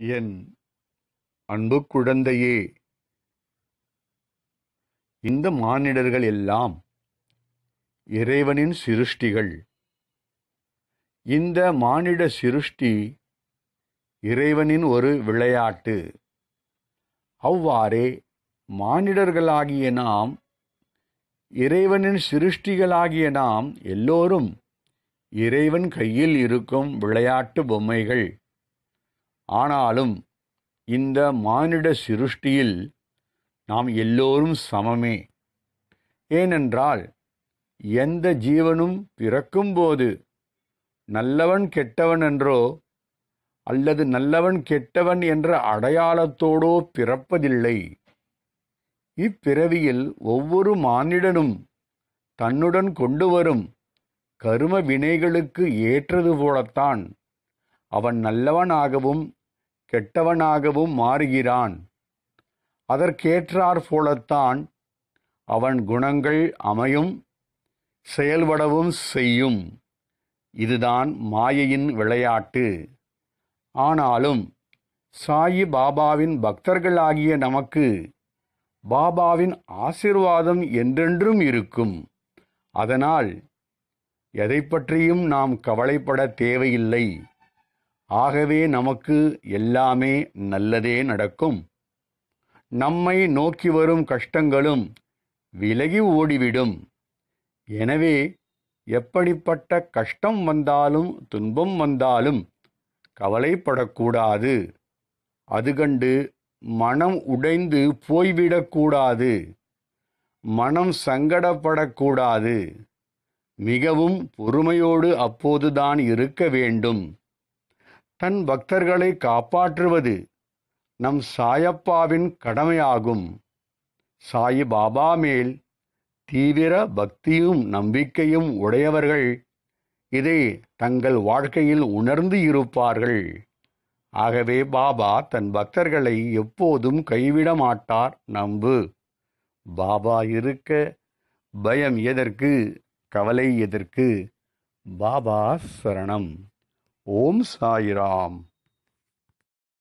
என் அன்பு குழந்தையே, இந்த மானிடர்கள் எல்லாம் இறைவனின் சிருஷ்டிகள். இந்த மானிட சிருஷ்டி இறைவனின் ஒரு விளையாட்டு. அவ்வாறே மானிடர்களாகிய நாம், இறைவனின் சிருஷ்டிகளாகிய நாம் எல்லோரும் இறைவன் கையில் இருக்கும் விளையாட்டு பொம்மைகள். ஆனாலும் இந்த மானிட சிருஷ்டியில் நாம் எல்லோரும் சமமே. ஏனென்றால் எந்த ஜீவனும் பிறக்கும்போது நல்லவன் கெட்டவன் என்றோ அல்லது நல்லவன் கெட்டவன் என்ற அடையாளத்தோடோ பிறப்பதில்லை. இப்பிறவியில் ஒவ்வொரு மானிடனும் தன்னுடன் கொண்டு வரும் கரும வினைகளுக்கு ஏற்றது போலத்தான் அவன் நல்லவனாகவும் கெட்டவனாகவும் மாறுகிறான். அதற்கேற்றாற் போலத்தான் அவன் குணங்கள் அமையும், செயல்படவும் செய்யும். இதுதான் மாயையின் விளையாட்டு. ஆனாலும் சாயி பாபாவின் பக்தர்களாகிய நமக்கு பாபாவின் ஆசீர்வாதம் என்றென்றும் இருக்கும். அதனால் எதை பற்றியும் நாம் கவலைப்பட தேவையில்லை. ஆகவே நமக்கு எல்லாமே நல்லதே நடக்கும். நம்மை நோக்கி வரும் கஷ்டங்களும் விலகி ஓடிவிடும். எனவே எப்படிப்பட்ட கஷ்டம் வந்தாலும் துன்பம் வந்தாலும் கவலைப்படக்கூடாது. அது கண்டு மனம் உடைந்து போய்விடக்கூடாது. மனம் சங்கடப்படக்கூடாது. மிகவும் பொறுமையோடு அப்போதுதான் இருக்க வேண்டும். தன் பக்தர்களை காப்பாற்றுவது நம் சாயப்பாவின் கடமையாகும். சாயி பாபா மேல் தீவிர பக்தியும் நம்பிக்கையும் உடையவர்கள் இதை தங்கள் வாழ்க்கையில் உணர்ந்து இருப்பார்கள். ஆகவே பாபா தன் பக்தர்களை எப்போதும் கைவிட மாட்டார். நம்பு. பாபா இருக்க பயம் எதற்கு, கவலை எதற்கு? பாபா சரணம். ஓம் சாயிராம்.